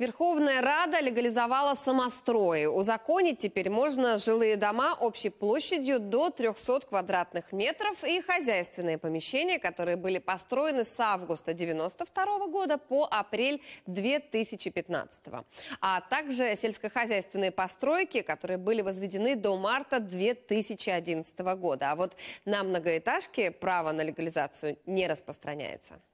Верховная Рада легализовала самострои. Узаконить теперь можно жилые дома общей площадью до 300 квадратных метров и хозяйственные помещения, которые были построены с августа 1992 года по апрель 2015. А также сельскохозяйственные постройки, которые были возведены до марта 2011 года. А вот на многоэтажки право на легализацию не распространяется.